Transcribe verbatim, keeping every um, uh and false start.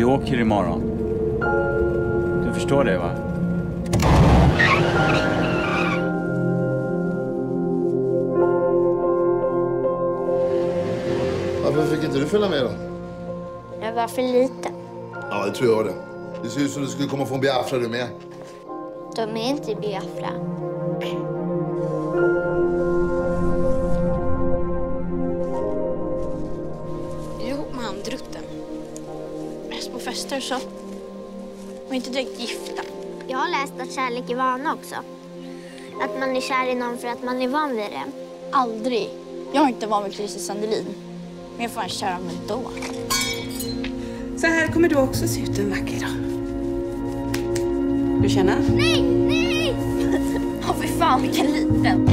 åker imorgon. Du förstår det, va? Varför fick inte du följa med då? Jag var för liten. Ja, det tror jag det. Det ser ut som du skulle komma få en Biafra du med. De är inte Biafra. Är du ihop med han drutten? Mest på fester så. De är inte direkt gifta. Jag har läst att kärlek är vana också. Att man är kär i någon för att man är van vid det. Aldrig. Jag är inte van vid Christer Sandelin. Men jag får en kär med då. Så här kommer du också se ut en vacker dag. Du känner? Nej, nej! Åh, fy fan, vilken liten.